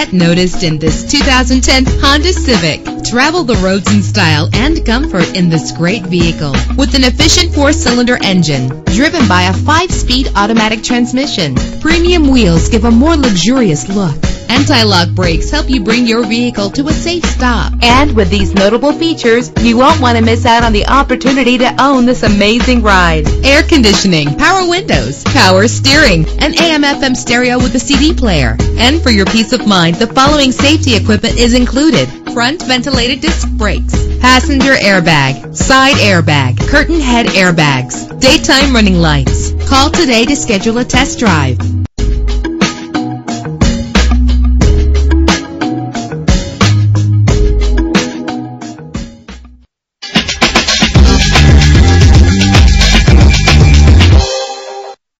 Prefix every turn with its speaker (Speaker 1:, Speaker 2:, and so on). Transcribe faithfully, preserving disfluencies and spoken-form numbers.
Speaker 1: Get noticed in this two thousand ten Honda Civic. Travel the roads in style and comfort in this great vehicle. With an efficient four-cylinder engine driven by a five-speed automatic transmission, premium wheels give a more luxurious look. Anti-lock brakes help you bring your vehicle to a safe stop. And with these notable features, you won't want to miss out on the opportunity to own this amazing ride. Air conditioning, power windows, power steering, an A M F M stereo with a C D player. And for your peace of mind, the following safety equipment is included: front ventilated disc brakes, passenger airbag, side airbag, curtain head airbags, daytime running lights. Call today to schedule a test drive.